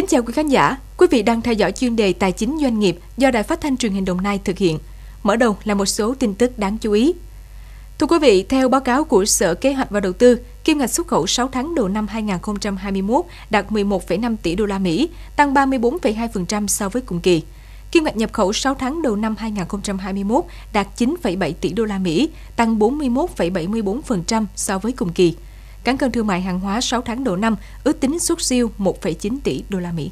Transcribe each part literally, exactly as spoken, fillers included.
Kính chào quý khán giả, quý vị đang theo dõi chuyên đề Tài chính Doanh nghiệp do Đài Phát thanh Truyền hình Đồng Nai thực hiện. Mở đầu là một số tin tức đáng chú ý. Thưa quý vị, theo báo cáo của Sở Kế hoạch và Đầu tư, kim ngạch xuất khẩu sáu tháng đầu năm hai nghìn không trăm hai mươi mốt đạt mười một phẩy năm tỷ đô la Mỹ, tăng ba mươi tư phẩy hai phần trăm so với cùng kỳ. Kim ngạch nhập khẩu sáu tháng đầu năm hai nghìn không trăm hai mươi mốt đạt chín phẩy bảy tỷ đô la Mỹ, tăng bốn mươi mốt phẩy bảy mươi tư phần trăm so với cùng kỳ. Cán cân thương mại hàng hóa sáu tháng đầu năm ước tính xuất siêu một phẩy chín tỷ đô la Mỹ.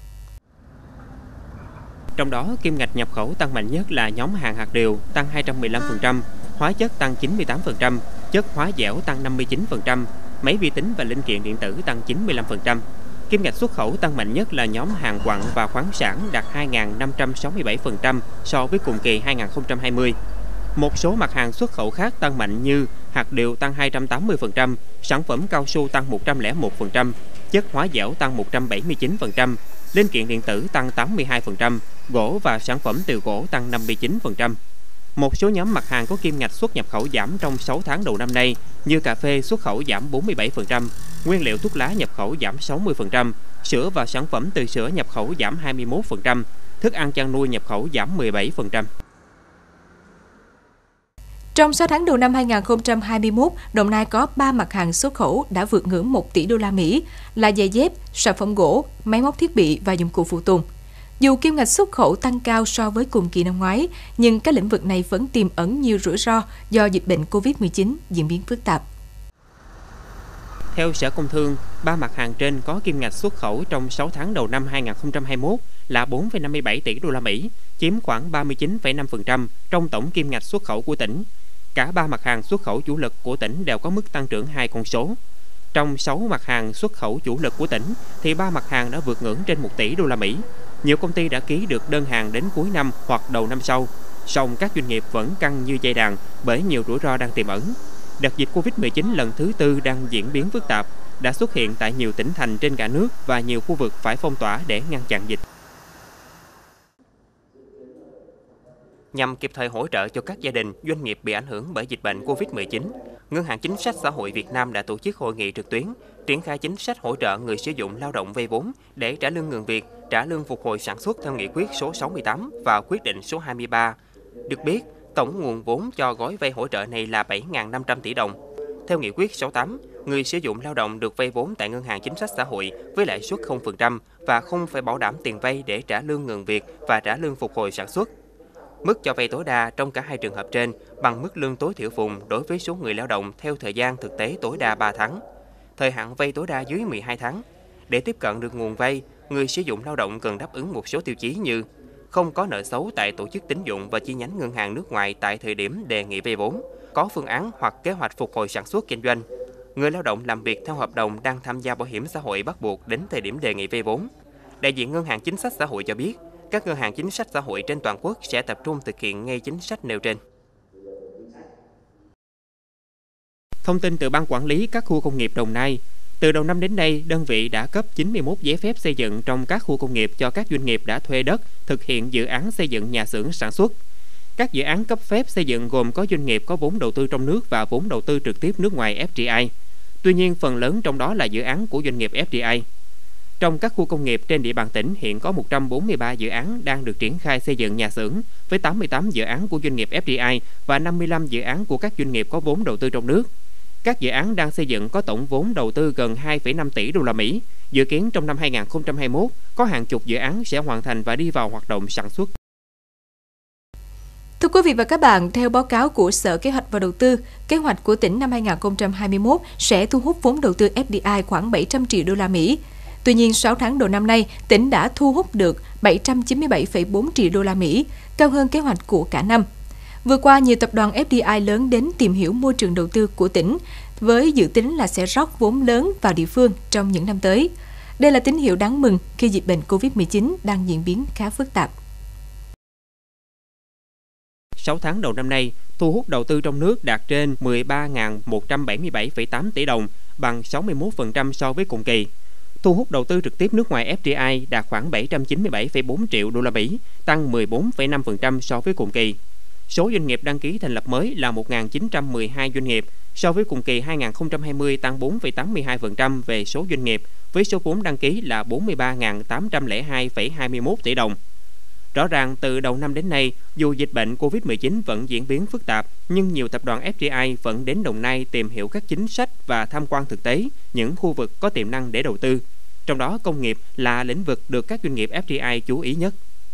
Trong đó, kim ngạch nhập khẩu tăng mạnh nhất là nhóm hàng hạt điều tăng hai trăm mười lăm phần trăm, hóa chất tăng chín mươi tám phần trăm, chất hóa dẻo tăng năm mươi chín phần trăm, máy vi tính và linh kiện điện tử tăng chín mươi lăm phần trăm. Kim ngạch xuất khẩu tăng mạnh nhất là nhóm hàng quặng và khoáng sản đạt hai nghìn năm trăm sáu mươi bảy phần trăm so với cùng kỳ hai nghìn không trăm hai mươi. Một số mặt hàng xuất khẩu khác tăng mạnh như hạt điều tăng hai trăm tám mươi phần trăm, sản phẩm cao su tăng một trăm lẻ một phần trăm, chất hóa dẻo tăng một trăm bảy mươi chín phần trăm, linh kiện điện tử tăng tám mươi hai phần trăm, gỗ và sản phẩm từ gỗ tăng năm mươi chín phần trăm. Một số nhóm mặt hàng có kim ngạch xuất nhập khẩu giảm trong sáu tháng đầu năm nay như cà phê xuất khẩu giảm bốn mươi bảy phần trăm, nguyên liệu thuốc lá nhập khẩu giảm sáu mươi phần trăm, sữa và sản phẩm từ sữa nhập khẩu giảm hai mươi mốt phần trăm, thức ăn chăn nuôi nhập khẩu giảm mười bảy phần trăm. Trong sáu tháng đầu năm hai nghìn không trăm hai mươi mốt, Đồng Nai có ba mặt hàng xuất khẩu đã vượt ngưỡng một tỷ đô la Mỹ là giày dép, sản phẩm gỗ, máy móc thiết bị và dụng cụ phụ tùng. Dù kim ngạch xuất khẩu tăng cao so với cùng kỳ năm ngoái, nhưng các lĩnh vực này vẫn tiềm ẩn nhiều rủi ro do dịch bệnh covid mười chín diễn biến phức tạp. Theo Sở Công Thương, ba mặt hàng trên có kim ngạch xuất khẩu trong sáu tháng đầu năm hai nghìn không trăm hai mươi mốt là bốn phẩy năm mươi bảy tỷ đô la Mỹ, chiếm khoảng ba mươi chín phẩy năm phần trăm trong tổng kim ngạch xuất khẩu của tỉnh. Cả ba mặt hàng xuất khẩu chủ lực của tỉnh đều có mức tăng trưởng hai con số. Trong sáu mặt hàng xuất khẩu chủ lực của tỉnh thì ba mặt hàng đã vượt ngưỡng trên một tỷ đô la Mỹ. Nhiều công ty đã ký được đơn hàng đến cuối năm hoặc đầu năm sau, song các doanh nghiệp vẫn căng như dây đàn bởi nhiều rủi ro đang tiềm ẩn. Đợt dịch covid mười chín lần thứ tư đang diễn biến phức tạp, đã xuất hiện tại nhiều tỉnh thành trên cả nước và nhiều khu vực phải phong tỏa để ngăn chặn dịch. Nhằm kịp thời hỗ trợ cho các gia đình, doanh nghiệp bị ảnh hưởng bởi dịch bệnh covid mười chín, Ngân hàng Chính sách Xã hội Việt Nam đã tổ chức hội nghị trực tuyến, triển khai chính sách hỗ trợ người sử dụng lao động vay vốn để trả lương ngừng việc, trả lương phục hồi sản xuất theo nghị quyết số sáu mươi tám và quyết định số hai mươi ba. Được biết, tổng nguồn vốn cho gói vay hỗ trợ này là bảy nghìn năm trăm tỷ đồng. Theo nghị quyết sáu mươi tám, người sử dụng lao động được vay vốn tại Ngân hàng Chính sách Xã hội với lãi suất không phần trăm và không phải bảo đảm tiền vay để trả lương ngừng việc và trả lương phục hồi sản xuất. Mức cho vay tối đa trong cả hai trường hợp trên bằng mức lương tối thiểu vùng đối với số người lao động theo thời gian thực tế tối đa ba tháng. Thời hạn vay tối đa dưới mười hai tháng. Để tiếp cận được nguồn vay, người sử dụng lao động cần đáp ứng một số tiêu chí như không có nợ xấu tại tổ chức tín dụng và chi nhánh ngân hàng nước ngoài tại thời điểm đề nghị vay vốn, có phương án hoặc kế hoạch phục hồi sản xuất kinh doanh. Người lao động làm việc theo hợp đồng đang tham gia bảo hiểm xã hội bắt buộc đến thời điểm đề nghị vay vốn. Đại diện Ngân hàng Chính sách Xã hội cho biết, các ngân hàng chính sách xã hội trên toàn quốc sẽ tập trung thực hiện ngay chính sách nêu trên. Thông tin từ Ban Quản lý các khu công nghiệp Đồng Nai. Từ đầu năm đến nay, đơn vị đã cấp chín mươi mốt giấy phép xây dựng trong các khu công nghiệp cho các doanh nghiệp đã thuê đất thực hiện dự án xây dựng nhà xưởng sản xuất. Các dự án cấp phép xây dựng gồm có doanh nghiệp có vốn đầu tư trong nước và vốn đầu tư trực tiếp nước ngoài F D I. Tuy nhiên, phần lớn trong đó là dự án của doanh nghiệp F D I. Trong các khu công nghiệp trên địa bàn tỉnh hiện có một trăm bốn mươi ba dự án đang được triển khai xây dựng nhà xưởng với tám mươi tám dự án của doanh nghiệp F D I và năm mươi lăm dự án của các doanh nghiệp có vốn đầu tư trong nước. Các dự án đang xây dựng có tổng vốn đầu tư gần hai phẩy năm tỷ đô la Mỹ. Dự kiến trong năm hai nghìn không trăm hai mươi mốt có hàng chục dự án sẽ hoàn thành và đi vào hoạt động sản xuất. Thưa quý vị và các bạn, theo báo cáo của Sở Kế hoạch và Đầu tư, kế hoạch của tỉnh năm hai nghìn không trăm hai mươi mốt sẽ thu hút vốn đầu tư F D I khoảng bảy trăm triệu đô la Mỹ. Tuy nhiên, sáu tháng đầu năm nay, tỉnh đã thu hút được bảy trăm chín mươi bảy phẩy bốn triệu đô la Mỹ, cao hơn kế hoạch của cả năm. Vừa qua, nhiều tập đoàn F D I lớn đến tìm hiểu môi trường đầu tư của tỉnh, với dự tính là sẽ rót vốn lớn vào địa phương trong những năm tới. Đây là tín hiệu đáng mừng khi dịch bệnh covid mười chín đang diễn biến khá phức tạp. sáu tháng đầu năm nay, thu hút đầu tư trong nước đạt trên mười ba nghìn một trăm bảy mươi bảy phẩy tám tỷ đồng, bằng sáu mươi mốt phần trăm so với cùng kỳ. Thu hút đầu tư trực tiếp nước ngoài F D I đạt khoảng bảy trăm chín mươi bảy phẩy bốn triệu đô la Mỹ, tăng mười bốn phẩy năm phần trăm so với cùng kỳ. Số doanh nghiệp đăng ký thành lập mới là một nghìn chín trăm mười hai doanh nghiệp, so với cùng kỳ hai nghìn không trăm hai mươi tăng bốn phẩy tám mươi hai phần trăm về số doanh nghiệp, với số vốn đăng ký là bốn mươi ba nghìn tám trăm lẻ hai phẩy hai mươi mốt tỷ đồng. Rõ ràng từ đầu năm đến nay, dù dịch bệnh Covid mười chín vẫn diễn biến phức tạp, nhưng nhiều tập đoàn ép đê i vẫn đến Đồng Nai tìm hiểu các chính sách và tham quan thực tế những khu vực có tiềm năng để đầu tư. Trong đó, công nghiệp là lĩnh vực được các doanh nghiệp ép đê i chú ý nhất.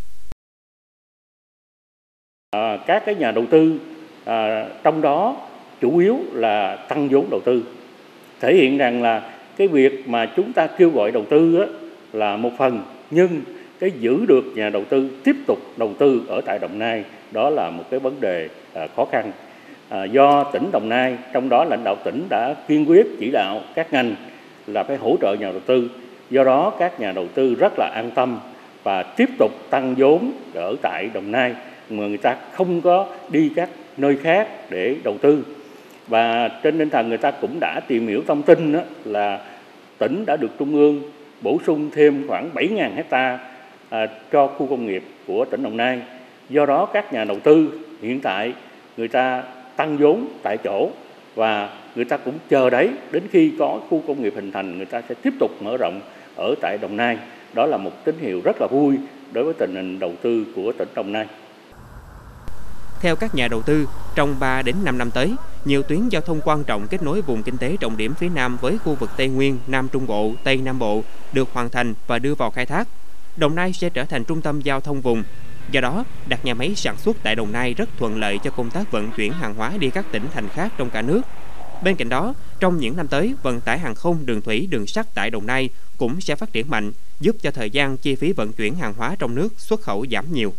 À, các cái nhà đầu tư à, trong đó chủ yếu là tăng vốn đầu tư, thể hiện rằng là cái việc mà chúng ta kêu gọi đầu tư á, là một phần, nhưng cái giữ được nhà đầu tư tiếp tục đầu tư ở tại Đồng Nai đó là một cái vấn đề à, khó khăn. À, do tỉnh Đồng Nai, trong đó lãnh đạo tỉnh đã kiên quyết chỉ đạo các ngành là phải hỗ trợ nhà đầu tư. Do đó các nhà đầu tư rất là an tâm và tiếp tục tăng vốn ở tại Đồng Nai, mà người ta không có đi các nơi khác để đầu tư. Và trên tinh thần người ta cũng đã tìm hiểu thông tin đó, là tỉnh đã được Trung ương bổ sung thêm khoảng bảy nghìn hectare à, cho khu công nghiệp của tỉnh Đồng Nai. Do đó các nhà đầu tư hiện tại người ta tăng vốn tại chỗ và người ta cũng chờ đấy, đến khi có khu công nghiệp hình thành người ta sẽ tiếp tục mở rộng ở tại Đồng Nai. Đó là một tín hiệu rất là vui đối với tình hình đầu tư của tỉnh Đồng Nai. Theo các nhà đầu tư, trong ba đến năm năm tới, nhiều tuyến giao thông quan trọng kết nối vùng kinh tế trọng điểm phía Nam với khu vực Tây Nguyên, Nam Trung Bộ, Tây Nam Bộ được hoàn thành và đưa vào khai thác. Đồng Nai sẽ trở thành trung tâm giao thông vùng. Do đó, đặt nhà máy sản xuất tại Đồng Nai rất thuận lợi cho công tác vận chuyển hàng hóa đi các tỉnh thành khác trong cả nước. Bên cạnh đó, trong những năm tới, vận tải hàng không, đường thủy, đường sắt tại Đồng Nai cũng sẽ phát triển mạnh, giúp cho thời gian chi phí vận chuyển hàng hóa trong nước xuất khẩu giảm nhiều.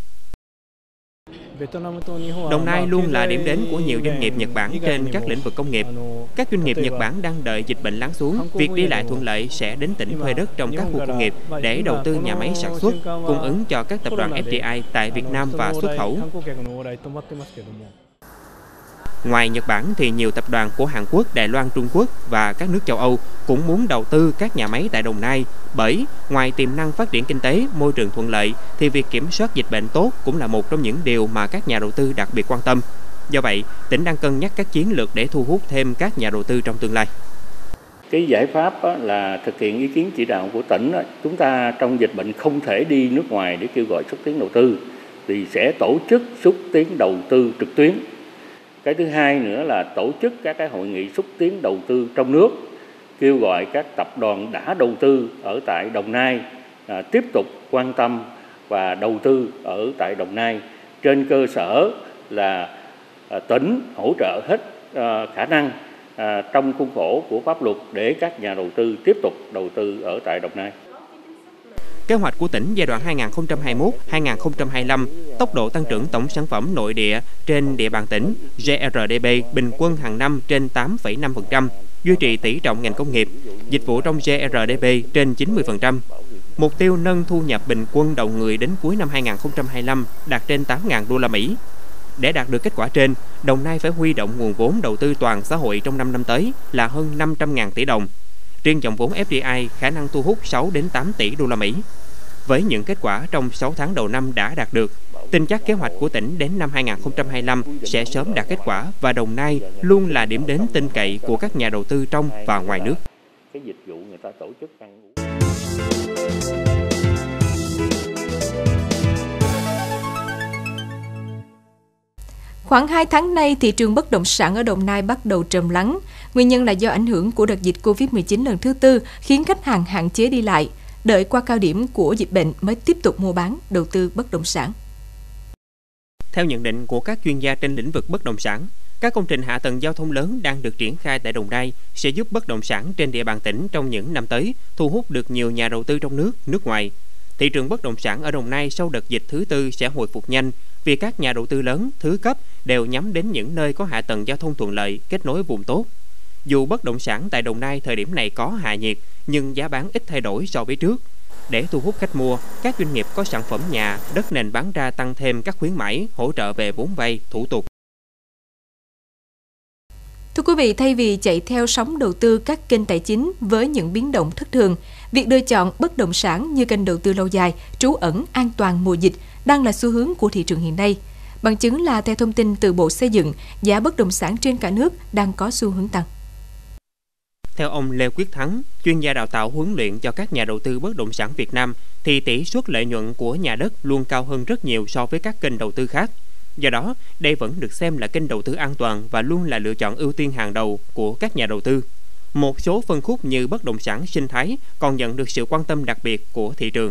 Đồng Nai luôn là điểm đến của nhiều doanh nghiệp Nhật Bản trên các lĩnh vực công nghiệp. Các doanh nghiệp Nhật Bản đang đợi dịch bệnh lắng xuống, việc đi lại thuận lợi sẽ đến tỉnh thuê đất trong các khu công nghiệp để đầu tư nhà máy sản xuất, cung ứng cho các tập đoàn ép đê i tại Việt Nam và xuất khẩu. Ngoài Nhật Bản thì nhiều tập đoàn của Hàn Quốc, Đài Loan, Trung Quốc và các nước châu Âu cũng muốn đầu tư các nhà máy tại Đồng Nai, bởi ngoài tiềm năng phát triển kinh tế, môi trường thuận lợi thì việc kiểm soát dịch bệnh tốt cũng là một trong những điều mà các nhà đầu tư đặc biệt quan tâm. Do vậy, tỉnh đang cân nhắc các chiến lược để thu hút thêm các nhà đầu tư trong tương lai. Cái giải pháp là thực hiện ý kiến chỉ đạo của tỉnh. Chúng ta trong dịch bệnh không thể đi nước ngoài để kêu gọi xúc tiến đầu tư, thì sẽ tổ chức xúc tiến đầu tư trực tuyến. Cái thứ hai nữa là tổ chức các cái hội nghị xúc tiến đầu tư trong nước, kêu gọi các tập đoàn đã đầu tư ở tại Đồng Nai à, tiếp tục quan tâm và đầu tư ở tại Đồng Nai, trên cơ sở là à, tỉnh hỗ trợ hết à, khả năng à, trong khuôn khổ của pháp luật để các nhà đầu tư tiếp tục đầu tư ở tại Đồng Nai. Kế hoạch của tỉnh giai đoạn hai nghìn không trăm hai mươi mốt đến hai nghìn không trăm hai mươi lăm, tốc độ tăng trưởng tổng sản phẩm nội địa trên địa bàn tỉnh giê rờ đê pê bình quân hàng năm trên tám phẩy năm phần trăm, duy trì tỷ trọng ngành công nghiệp, dịch vụ trong giê rờ đê pê trên chín mươi phần trăm. Mục tiêu nâng thu nhập bình quân đầu người đến cuối năm hai nghìn không trăm hai mươi lăm đạt trên tám nghìn đô la Mỹ. Để đạt được kết quả trên, Đồng Nai phải huy động nguồn vốn đầu tư toàn xã hội trong năm năm tới là hơn năm trăm nghìn tỷ đồng. Riêng dòng vốn ép đê i khả năng thu hút sáu đến tám tỷ đô la Mỹ. Với những kết quả trong sáu tháng đầu năm đã đạt được, tin chắc kế hoạch của tỉnh đến năm hai nghìn không trăm hai mươi lăm sẽ sớm đạt kết quả và Đồng Nai luôn là điểm đến tin cậy của các nhà đầu tư trong và ngoài nước. Cái dịch vụ người ta tổ chức ăn uống. Khoảng hai tháng nay, thị trường bất động sản ở Đồng Nai bắt đầu trầm lắng. Nguyên nhân là do ảnh hưởng của đợt dịch Covid mười chín lần thứ tư khiến khách hàng hạn chế đi lại, đợi qua cao điểm của dịch bệnh mới tiếp tục mua bán, đầu tư bất động sản. Theo nhận định của các chuyên gia trên lĩnh vực bất động sản, các công trình hạ tầng giao thông lớn đang được triển khai tại Đồng Nai sẽ giúp bất động sản trên địa bàn tỉnh trong những năm tới thu hút được nhiều nhà đầu tư trong nước, nước ngoài. Thị trường bất động sản ở Đồng Nai sau đợt dịch thứ tư sẽ hồi phục nhanh vì các nhà đầu tư lớn, thứ cấp đều nhắm đến những nơi có hạ tầng giao thông thuận lợi, kết nối vùng tốt. Dù bất động sản tại Đồng Nai thời điểm này có hạ nhiệt, nhưng giá bán ít thay đổi so với trước. Để thu hút khách mua, các doanh nghiệp có sản phẩm nhà, đất nền bán ra tăng thêm các khuyến mãi, hỗ trợ về vốn vay, thủ tục. Thưa quý vị, thay vì chạy theo sóng đầu tư các kênh tài chính với những biến động thất thường, việc lựa chọn bất động sản như kênh đầu tư lâu dài, trú ẩn, an toàn mùa dịch đang là xu hướng của thị trường hiện nay. Bằng chứng là theo thông tin từ Bộ Xây dựng, giá bất động sản trên cả nước đang có xu hướng tăng. Theo ông Lê Quyết Thắng, chuyên gia đào tạo huấn luyện cho các nhà đầu tư bất động sản Việt Nam, thì tỷ suất lợi nhuận của nhà đất luôn cao hơn rất nhiều so với các kênh đầu tư khác. Do đó, đây vẫn được xem là kênh đầu tư an toàn và luôn là lựa chọn ưu tiên hàng đầu của các nhà đầu tư. Một số phân khúc như bất động sản sinh thái còn nhận được sự quan tâm đặc biệt của thị trường.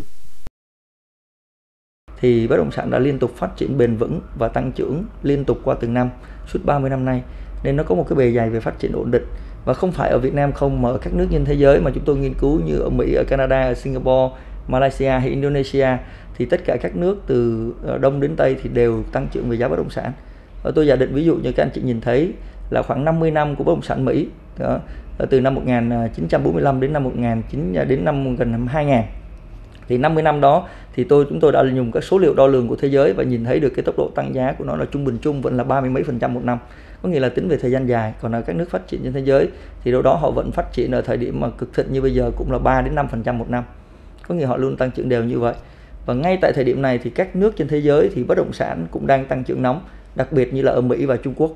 Thì bất động sản đã liên tục phát triển bền vững và tăng trưởng liên tục qua từng năm, suốt ba mươi năm nay, nên nó có một cái bề dày về phát triển ổn định. Và không phải ở Việt Nam không, mà ở các nước trên thế giới mà chúng tôi nghiên cứu như ở Mỹ, ở Canada, ở Singapore, Malaysia hay Indonesia, thì tất cả các nước từ Đông đến Tây thì đều tăng trưởng về giá bất động sản. Và tôi giả định ví dụ như các anh chị nhìn thấy là khoảng năm mươi năm của bất động sản Mỹ, đó, từ năm một nghìn chín trăm bốn mươi lăm đến năm một nghìn chín trăm đến năm gần năm hai nghìn. Thì năm mươi năm đó thì tôi chúng tôi đã dùng các số liệu đo lường của thế giới và nhìn thấy được cái tốc độ tăng giá của nó là trung bình chung vẫn là ba mươi mấy phần trăm một năm. Có nghĩa là tính về thời gian dài. Còn ở các nước phát triển trên thế giới thì đâu đó họ vẫn phát triển ở thời điểm mà cực thịnh như bây giờ cũng là ba đến năm phần trăm một năm. Có nghĩa họ luôn tăng trưởng đều như vậy. Và ngay tại thời điểm này thì các nước trên thế giới thì bất động sản cũng đang tăng trưởng nóng, đặc biệt như là ở Mỹ và Trung Quốc.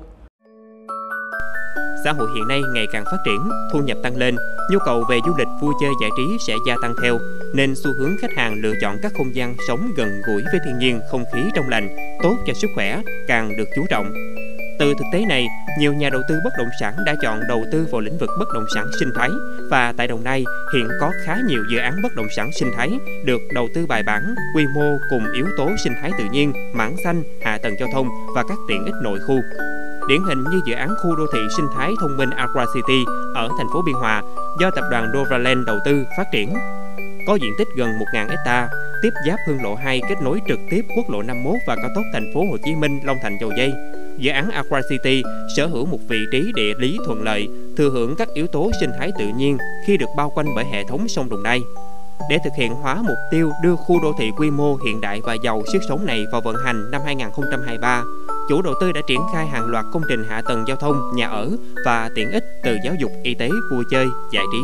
Xã hội hiện nay ngày càng phát triển, thu nhập tăng lên, nhu cầu về du lịch, vui chơi, giải trí sẽ gia tăng theo, nên xu hướng khách hàng lựa chọn các không gian sống gần gũi với thiên nhiên, không khí trong lành, tốt cho sức khỏe càng được chú trọng. Từ thực tế này, nhiều nhà đầu tư bất động sản đã chọn đầu tư vào lĩnh vực bất động sản sinh thái, và tại Đồng Nai hiện có khá nhiều dự án bất động sản sinh thái được đầu tư bài bản, quy mô cùng yếu tố sinh thái tự nhiên, mảng xanh, hạ tầng giao thông và các tiện ích nội khu. Điển hình như dự án khu đô thị sinh thái thông minh Aqua City ở thành phố Biên Hòa do tập đoàn Doraland đầu tư phát triển. Có diện tích gần một nghìn héc ta, tiếp giáp Hương Lộ hai kết nối trực tiếp quốc lộ năm mươi mốt và cao tốc thành phố Hồ Chí Minh Long Thành Dầu Giây. Dự án Aqua City sở hữu một vị trí địa lý thuận lợi, thừa hưởng các yếu tố sinh thái tự nhiên khi được bao quanh bởi hệ thống sông Đồng Nai. Để thực hiện hóa mục tiêu đưa khu đô thị quy mô hiện đại và giàu sức sống này vào vận hành năm hai nghìn không trăm hai mươi ba, chủ đầu tư đã triển khai hàng loạt công trình hạ tầng giao thông, nhà ở và tiện ích từ giáo dục, y tế, vui chơi, giải trí.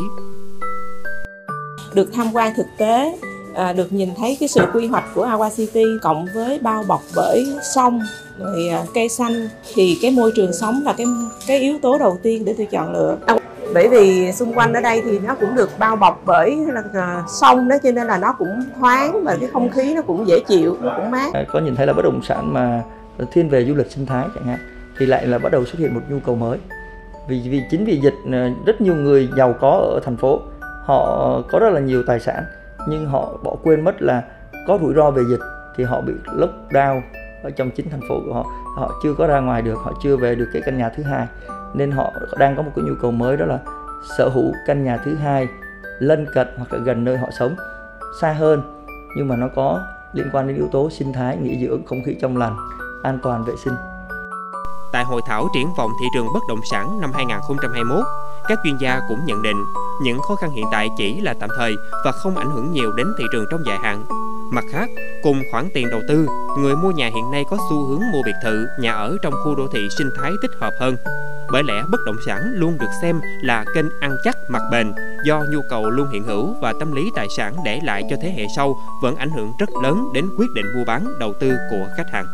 Được tham quan thực tế, à, được nhìn thấy cái sự quy hoạch của Aqua City cộng với bao bọc bởi sông, rồi à, cây xanh, thì cái môi trường sống là cái cái yếu tố đầu tiên để tôi chọn lựa. Bởi vì xung quanh ở đây thì nó cũng được bao bọc bởi là sông đó, cho nên là nó cũng thoáng và cái không khí nó cũng dễ chịu, nó cũng mát. Có nhìn thấy là bất động sản mà thiên về du lịch sinh thái chẳng hạn thì lại là bắt đầu xuất hiện một nhu cầu mới. Vì vì chính vì dịch, rất nhiều người giàu có ở thành phố, họ có rất là nhiều tài sản nhưng họ bỏ quên mất là có rủi ro về dịch thì họ bị lockdown ở trong chính thành phố của họ, họ chưa có ra ngoài được, họ chưa về được cái căn nhà thứ hai, nên họ đang có một cái nhu cầu mới, đó là sở hữu căn nhà thứ hai lân cận hoặc là gần nơi họ sống, xa hơn nhưng mà nó có liên quan đến yếu tố sinh thái, nghỉ dưỡng, không khí trong lành, an toàn, vệ sinh. Tại hội thảo triển vọng thị trường bất động sản năm hai nghìn không trăm hai mươi mốt, các chuyên gia cũng nhận định những khó khăn hiện tại chỉ là tạm thời và không ảnh hưởng nhiều đến thị trường trong dài hạn. Mặt khác, cùng khoản tiền đầu tư, người mua nhà hiện nay có xu hướng mua biệt thự, nhà ở trong khu đô thị sinh thái thích hợp hơn. Bởi lẽ bất động sản luôn được xem là kênh ăn chắc mặc bền, do nhu cầu luôn hiện hữu và tâm lý tài sản để lại cho thế hệ sau vẫn ảnh hưởng rất lớn đến quyết định mua bán, đầu tư của khách hàng.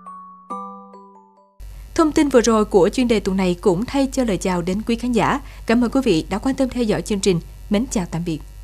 Thông tin vừa rồi của chuyên đề tuần này cũng thay cho lời chào đến quý khán giả. Cảm ơn quý vị đã quan tâm theo dõi chương trình. Mến chào tạm biệt.